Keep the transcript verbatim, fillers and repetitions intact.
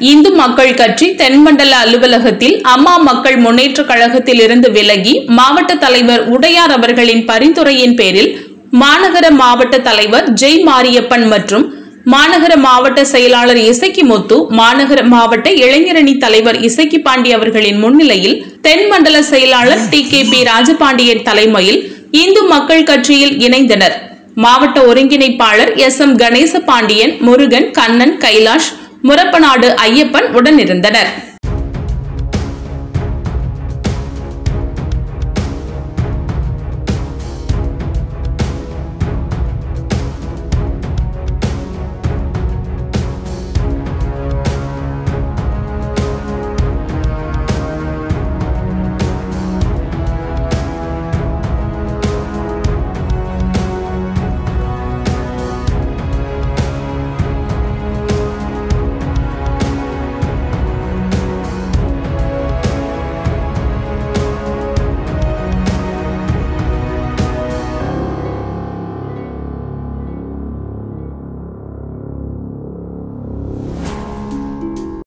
இந்து மக்கள் கட்சி தென்மண்டல அலுவலகத்தில் அம்மா மக்கள் முன்னேற்ற கழகத்தில் இருந்து விலகி மாவட்ட தலைவர் உடையார் அவர்களின் பரிந்துரையின் பேரில் மாநகர மாவட்ட தலைவர் ஜெய் மாரியப்பன் மற்றும் மாநகர மாவட்ட செயலாளர் இசக்கி முத்து, மாநகர மாவட்ட இளைஞரணி தலைவர் இசக்கி பாண்டி அவர்களின் முன்னிலையில் தென்மண்டல செயலாளர் டி கே பி ராஜபாண்டியன் தலைமையில் இந்து மக்கள் கட்சியில் இணைந்தனர். மாவட்ட ஒருங்கிணைப்பாளர் எஸ் எம் கணேச பாண்டியன், முருகன், கண்ணன், கைலாஷ், முரப்பநாடு ஐயப்பன் உடனிருந்தனர்.